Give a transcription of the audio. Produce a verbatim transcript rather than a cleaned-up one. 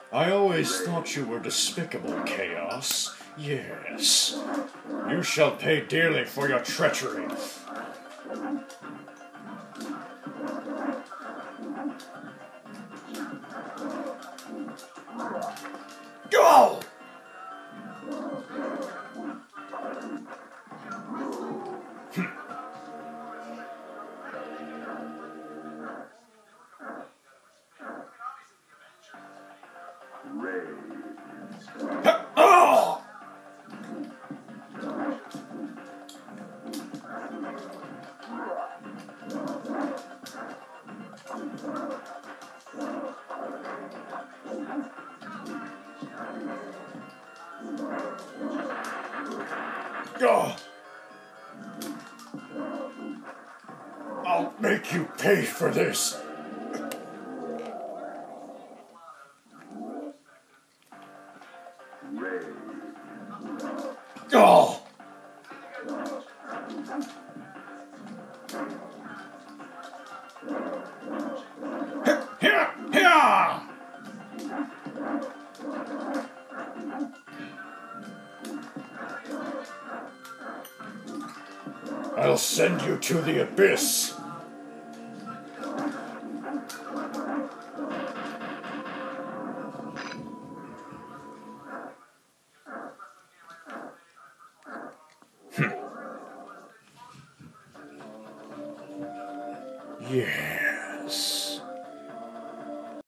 I always thought you were despicable, Chaos. Yes. You shall pay dearly for your treachery. Go! Oh! Oh! I'll make you pay for this. Oh! Here! Here! I'll send you to the abyss. Yeah.